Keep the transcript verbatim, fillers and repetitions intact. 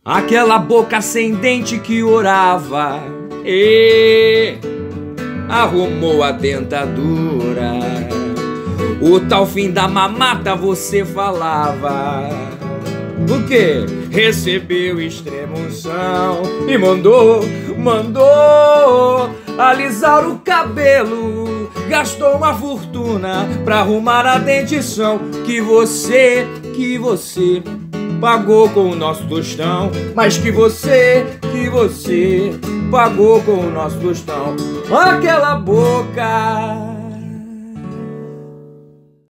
Aquela boca sem dente que orava e arrumou a dentadura. O tal fim da mamata você falava. O quê? Recebeu extrema-unção e mandou, mandou alisar o cabelo. Gastou uma fortuna pra arrumar a dentição que você, que você pagou com o nosso tostão. Mas que você, que você pagou com o nosso tostão. Aquela boca